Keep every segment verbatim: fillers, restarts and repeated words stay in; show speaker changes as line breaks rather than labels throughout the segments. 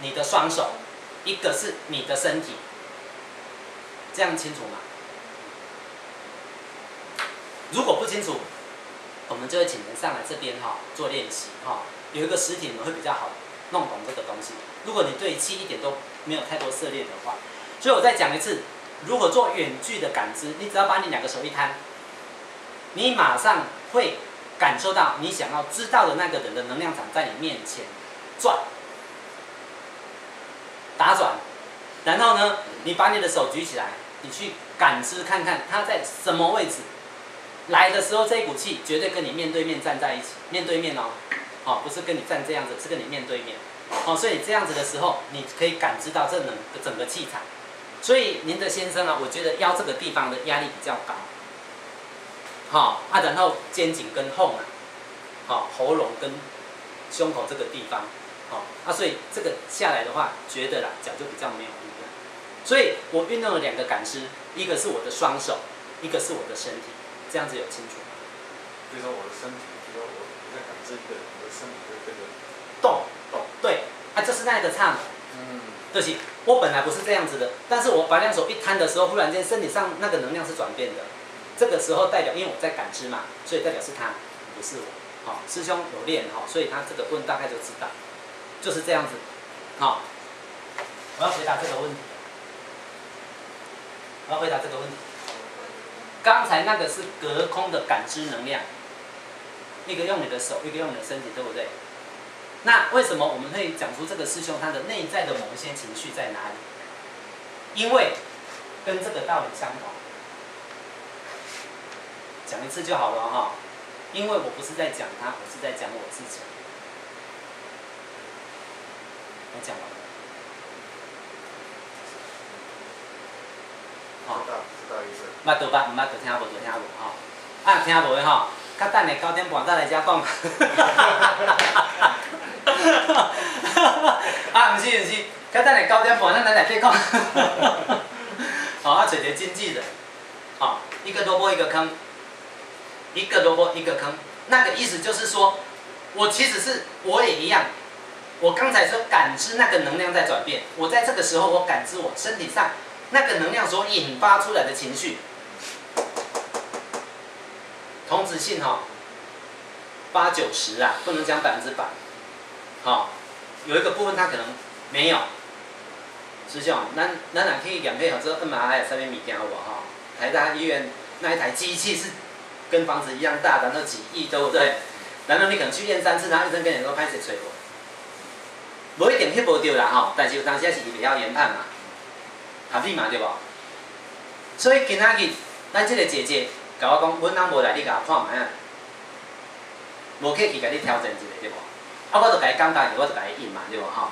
你的双手，一个是你的身体，这样清楚吗？如果不清楚，我们就会请人上来这边哈、哦、做练习哈、哦，有一个实体你们会比较好弄懂这个东西。如果你对气一点都没有太多涉猎的话，所以我再讲一次，如何做远距的感知，你只要把你两个手一摊，你马上会感受到你想要知道的那个人的能量场在你面前转、打转，然后呢，你把你的手举起来，你去感知看看他在什么位置。来的时候，这一股气绝对跟你面对面站在一起，面对面哦，哦，不是跟你站这样子，是跟你面对面，哦，所以这样子的时候，你可以感知到这整整个气场。所以您的先生啊，我觉得腰这个地方的压力比较高，好、哦、啊，然后肩颈跟后啊，好、哦、喉咙跟胸口这个地方，好、哦、啊，所以这个下来的话，觉得啦脚就比较没有力量。所以我运用了两个感知，一个是我的双手，一个是我的身体。这样子有清楚吗？
比如说我的身体，比如说我我在感知一个人，我的身体会跟着
动动，对，啊，就是那个刹那，
嗯，
就是我本来不是这样子的，但是我把两手一摊的时候，忽然间身体上那个能量是转变的，这个时候代表，因为我在感知嘛，所以代表是他，不是我。好、哦，师兄有练哈、哦，所以他这个问大概就知道，就是这样子。好、哦，我要回答这个问题，我要回答这个问题。刚才那个是隔空的感知能量，一个用你的手，一个用你的身体，对不对？那为什么我们会讲出这个师兄他的内在的某一些情绪在哪里？因为跟这个道理相同。讲一次就好了哈、哦，因为我不是在讲他，我是在讲我自己。我讲完了。
知道知道意思。
捌就捌，唔捌就听无就听无吼。啊，听无的吼，较等下九点半再来遮讲。啊，唔是唔是，较等下九点半咱来来再讲。好，啊，找一个经纪人，好，一个萝卜一个坑，一个萝卜一个坑。那个意思就是说，我其实是我也一样。我刚才说感知那个能量在转变，我在这个时候我感知我身体上。那个能量所引发出来的情绪，同质性哈、哦，八九十啊，不能讲百分之百。好、哦，有一个部分它可能没有。师兄，咱咱若去验配合做 M R I 上面物件有无哈？台大医院那一台机器是跟房子一样大，然后几亿，对不对？然后你可能去验三次，然后医生跟你说拍谁吹过，无一定翕无到啦吼，但是有当时是比较研判嘛。合理嘛对无？所以今仔日咱即个姐姐甲我讲，阮翁无来，你甲我看卖啊，无客气甲你挑战一下对无？啊，我就甲伊讲家己，我就甲伊应嘛对无吼？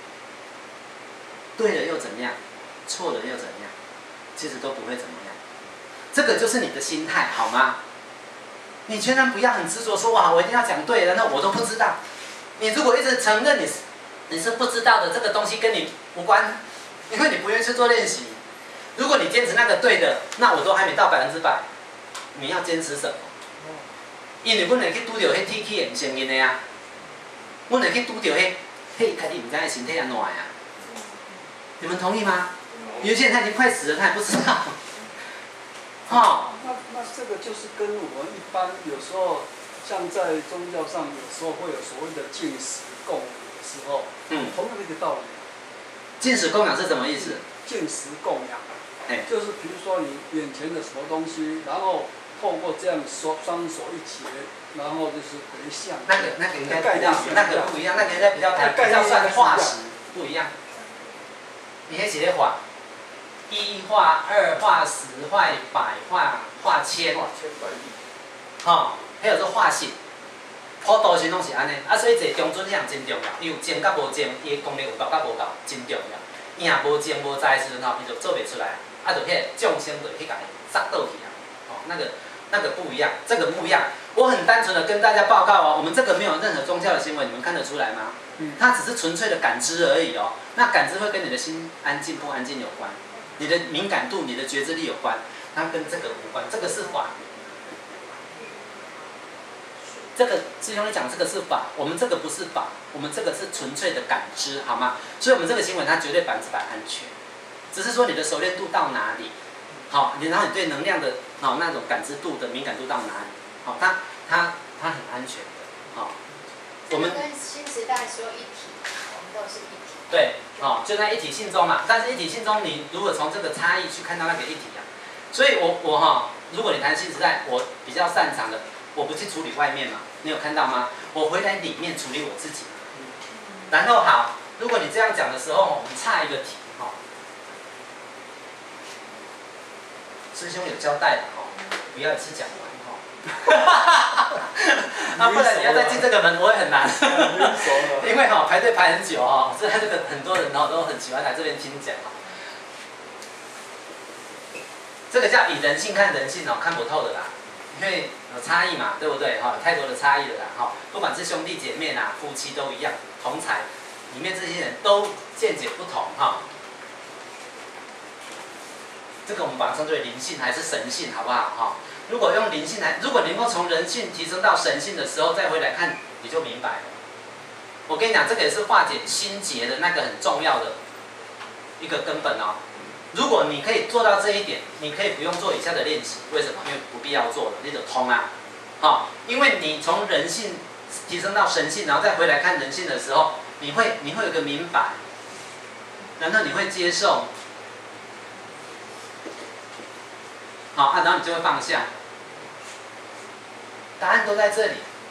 对了又怎么样？错了又怎么样？其实都不会怎么样。这个就是你的心态，好吗？你千万不要很执着说哇，我一定要讲对了，那我都不知道。你如果一直承认你是你是不知道的，这个东西跟你无关。因为你不愿意去做练习，如果你坚持那个对的，那我都还没到百分之百，你要坚持什么？因为阮会去拄到迄天气的唔承认的啊，阮会去拄到迄，迄家己唔知影身体安怎呀？你们同意吗？有些人他已经快死了，他还不知道。
哈、那那这个就是跟我们一般有时候，像在宗教上，有时候会有所谓的进食供的时候，嗯，同样的一个道理。
进食供养是什么意思？
进食供养，
哎，
就是比如说你眼前的什么东西，然后透过这样双双手一结，然后就是回向。
那个那个应该不一样，那个不一样，那个应该比较比较算化石，不一样。你迄是咧画，一画、二画、十画、百画、画千，
画千百亿。
吼、哦，迄叫做化形。普度神拢是安尼，啊，所以坐中尊迄样真重要，伊有精甲无精，伊的功力有够甲无够，真重要。伊若无精无在的时阵吼，伊就做袂出来，啊，就迄个众生就去甲伊杀倒去啊，哦，那个那个不一样，这个不一样。我很单纯的跟大家报告哦，我们这个没有任何宗教的行为，你们看得出来吗？嗯，它只是纯粹的感知而已哦。那感知会跟你的心安静不安静有关，你的敏感度、你的觉知力有关，它跟这个无关，这个是法。 这个师兄你讲这个是法，我们这个不是法，我们这个是纯粹的感知，好吗？所以我们这个行为它绝对百分之百安全，只是说你的熟练度到哪里，好，你然后你对能量的好那种感知度的敏感度到哪里，好，它它它很安全的，好。我们
跟新时代说一体，我们都是一体。
对，哦，就在一体性中嘛。但是一体性中，你如果从这个差异去看到那个一体啊，所以我我哈，如果你谈新时代，我比较擅长的，我不去处理外面嘛，你有看到吗？我回来里面处理我自己。然后好，如果你这样讲的时候，我们差一个题哈，师兄有交代的哈，不要一次讲完哈。啊，不然你要再进这个门，我也很难。因为哈、哦、排队排很久哈、哦，所以这个很多人哦都很喜欢来这边听讲哈。这个叫以人性看人性哦，看不透的啦，因为有差异嘛，对不对？哈、哦，太多的差异了啦哈、哦，不管是兄弟姐妹呐、夫妻都一样，同财里面这些人都见解不同哈、哦。这个我们把它称之为灵性还是神性，好不好？哈、哦。如果用灵性来，如果能够从人性提升到神性的时候，再回来看，你就明白了。我跟你讲，这个也是化解心结的那个很重要的一个根本哦。如果你可以做到这一点，你可以不用做以下的练习。为什么？因为不必要做了，你就通啊。好、哦，因为你从人性提升到神性，然后再回来看人性的时候，你会你会有个明白，然后你会接受。好啊，然后你就会放下，答案都在这里，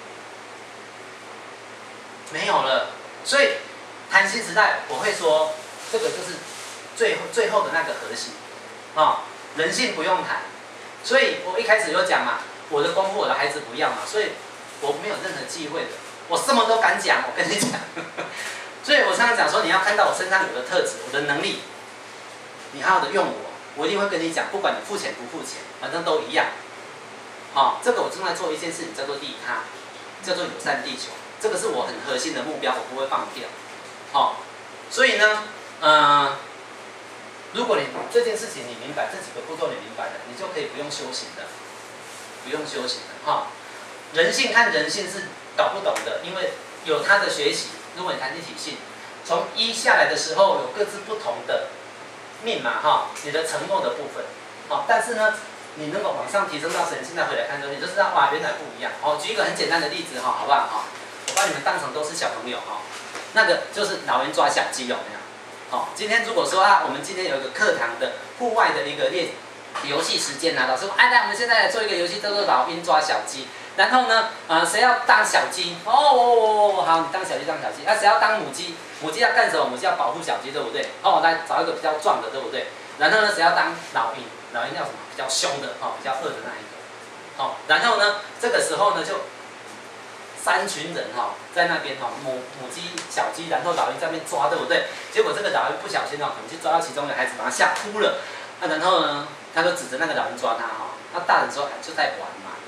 没有了。所以谈新时代，我会说这个就是最后最后的那个核心，啊、哦，人性不用谈。所以我一开始有讲嘛，我的功夫我的孩子不要嘛，所以我没有任何忌讳的，我什么都敢讲，我跟你讲。所以我常常讲说，你要看到我身上有的特质，我的能力，你好好的用我。我一定会跟你讲，不管你付钱不付钱，反正都一样。好、哦，这个我正在做一件事情，叫做利他，叫做友善地球，这个是我很核心的目标，我不会放掉。好、哦，所以呢，呃，如果你这件事情你明白，这几个步骤你明白了，你就可以不用修行的，不用修行的哈、哦。人性看人性是搞不懂的，因为有他的学习。如果你谈立体性，从一下来的时候有各自不同的。命嘛哈，你的承诺的部分，好，但是呢，你能够往上提升到神性，再回来看之后，你就知道哇，原来不一样。好，举一个很简单的例子哈，好不好哈？我把你们当成都是小朋友哈，那个就是老鹰抓小鸡有没有？好，今天如果说啊，我们今天有一个课堂的户外的一个练游戏时间啊，老师说，哎，来，我们现在来做一个游戏，叫做老鹰抓小鸡。然后呢，呃，谁要当小鸡？哦哦哦，好，你当小鸡当小鸡。那、啊、谁要当母鸡？母鸡要干什么？母鸡要保护小鸡，对不对？哦，来找一个比较壮的，对不对？然后呢，谁要当老鹰？老鹰要什么？比较凶的，哦，比较恶的那一个。哦，然后呢，这个时候呢，就三群人哈、哦，在那边哈、哦，母母鸡、小鸡，然后老鹰在那边抓，对不对？结果这个老鹰不小心哦，可能就抓到其中的孩子，把他吓哭了。那、啊、然后呢，他就指着那个老鹰抓他哈、哦。那大人说，就在玩嘛。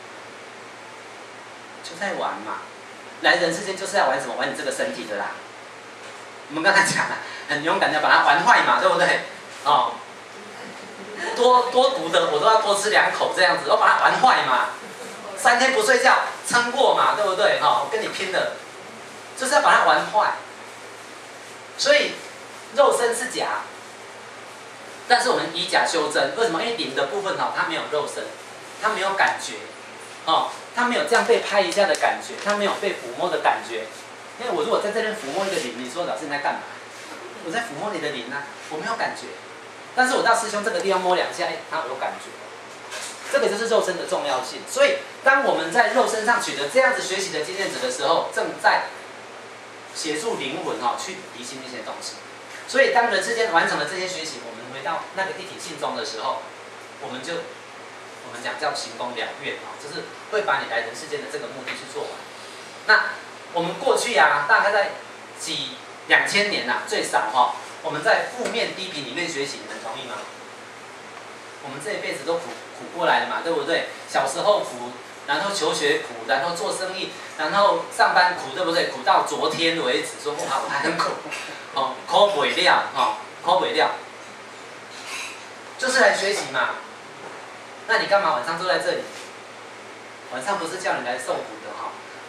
就在玩嘛，来人世间就是要玩什么？玩你这个身体的啦。我们刚才讲了，很勇敢的把它玩坏嘛，对不对？哦，多多毒的我都要多吃两口这样子，我把它玩坏嘛。三天不睡觉撑过嘛，对不对？哈、哦，我跟你拼了，就是要把它玩坏。所以肉身是假，但是我们以假修真，为什么？因为灵的部分哈、哦，它没有肉身，它没有感觉，哦。他没有这样被拍一下的感觉，他没有被抚摸的感觉。因为我如果在这边抚摸一个灵，你说老师你在干嘛？我在抚摸你的灵啊，我没有感觉。但是我到师兄这个地方摸两下，哎，他有感觉。这个就是肉身的重要性。所以，当我们在肉身上取得这样子学习的经验值的时候，正在协助灵魂哈、哦、去离心那些东西。所以，当人世间完成了这些学习，我们回到那个一体性中的时候，我们就。我们讲叫行功了愿啊，就是会把你来人世间的这个目的去做完。那我们过去啊，大概在几两千年呐、啊，最少哈、哦，我们在负面低频里面学习，你们同意吗？我们这一辈子都苦苦过来了嘛，对不对？小时候苦，然后求学苦，然后做生意，然后上班苦，对不对？苦到昨天为止，说哇我还很苦，哦，苦不了，哦，苦不了，就是来学习嘛。那你干嘛晚上坐在这里？晚上不是叫你来受苦的哈、哦，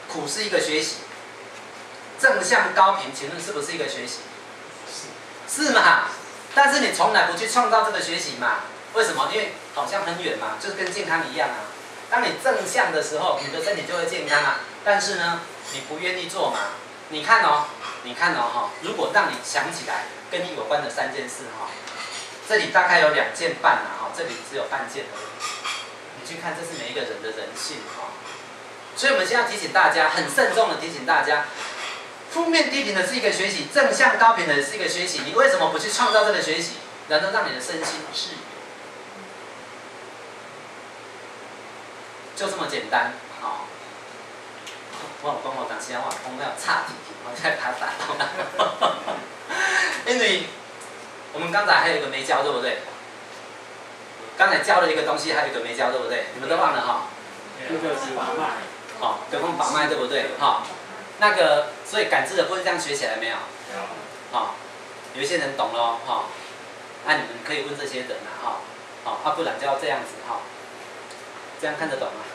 苦是一个学习，正向高频，请问是不是一个学习？是嘛？但是你从来不去创造这个学习嘛？为什么？因为好像很远嘛，就是跟健康一样啊。当你正向的时候，你的身体就会健康啊。但是呢，你不愿意做嘛？你看哦，你看哦哈，如果让你想起来跟你有关的三件事哈，这里大概有两件半啊哈，这里只有半件而已。你去看，这是每一个人的人性哈。所以我们现在提醒大家，很慎重的提醒大家。负面低频的是一个学习，正向高频的是一个学习。你为什么不去创造这个学习，然后让你的身心自由？就这么简单，好、哦。我有讲我当时我讲到差题，我在把它打到。因为我们刚才还有一个没教，对不对？刚才教了一个东西，还有一个没教，对不对？你们都忘了哈？
那个是把脉。
哦，有空把脉，对不对？哈、哦。那个，所以感知的部分这样学起来没有？有。好、哦，有一些人懂咯，哈、哦。那、啊、你们可以问这些人啊，哈、哦。好、哦，啊，不然就要这样子，哈、哦。这样看得懂吗？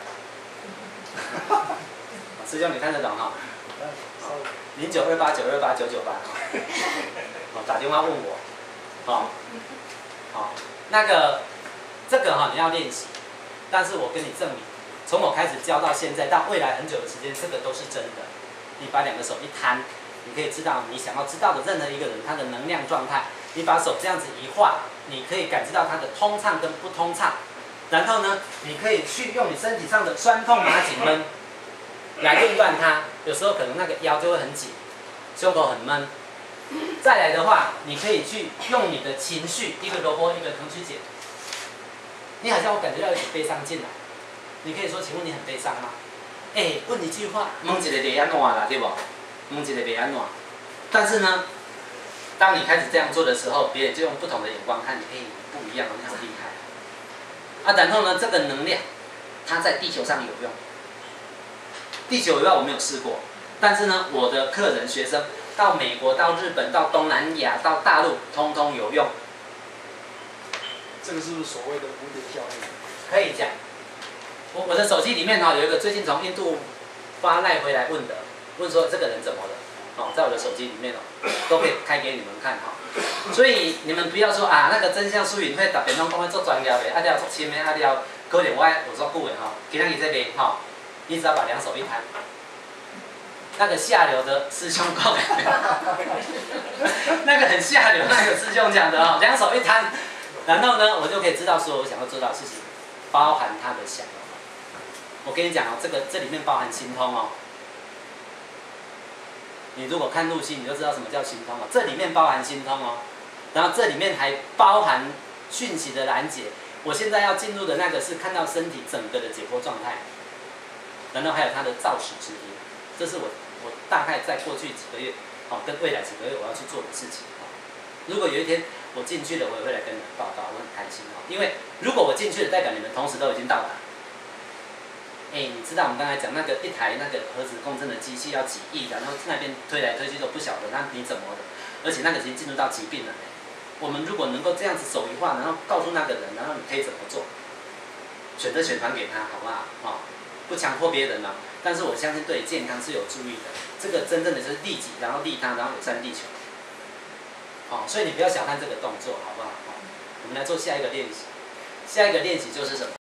师兄，你看得懂哈？零九二八九二八九九八，哦，打电话问我，好、哦，好、哦，那个这个哈、哦、你要练习，但是我跟你证明，从我开始教到现在，到未来很久的时间，这个都是真的。你把两个手一摊，你可以知道你想要知道的任何一个人他的能量状态。你把手这样子一画，你可以感知到他的通畅跟不通畅。然后呢，你可以去用你身体上的酸痛、麻紧闷来论断它。有时候可能那个腰就会很紧，胸口很闷。再来的话，你可以去用你的情绪，一个萝卜一个坑去解。你好像我感觉到有点悲伤进来，你可以说，请问你很悲伤吗？哎、欸，问一句话，问一个袂安怎啦，对不？问一个袂安怎。但是呢，当你开始这样做的时候，别人就用不同的眼光看你，哎、欸，不一样，你好厉害。啊，然后呢，这个能量，它在地球上有用。地球以外我没有试过，但是呢，我的客人学生到美国、到日本、到东南亚、到大陆，通通有用。
这个是不是所谓的蝴蝶效应？
可以讲。我我的手机里面哈、哦、有一个最近从印度发赖回来问的，问说这个人怎么了？哦，在我的手机里面哦，都可以开给你们看哈、哦。所以你们不要说啊，那个真相疏影会特别拢讲要做专业的，啊了做深的，啊了可能我有做久的哈，今天你这边哈，你只要把两手一摊，那个下流的师兄讲的，那个很下流，那个师兄讲的哦，两手一摊，然后呢，我就可以知道说我想要做到的事情，包含他的想。我跟你讲哦，这个这里面包含心通哦。你如果看录心，你就知道什么叫心通哦。这里面包含心通哦，然后这里面还包含讯息的拦截。我现在要进入的那个是看到身体整个的解剖状态，然后还有它的肇始之因。这是我我大概在过去几个月，哦，跟未来几个月我要去做的事情哦。如果有一天我进去了，我也会来跟你们报告，我很开心哦。因为如果我进去了，代表你们同时都已经到达。哎，你知道我们刚才讲那个一台那个核子共振的机器要几亿，然后那边推来推去都不晓得，那你怎么的？而且那个已经进入到疾病了。我们如果能够这样子手一画，然后告诉那个人，然后你可以怎么做？选择选团给他，好不好？哦，不强迫别人了。但是我相信对健康是有助益的。这个真正的就是利己，然后利他，然后友善地球。哦，所以你不要小看这个动作，好不好？哦，我们来做下一个练习。下一个练习就是什么？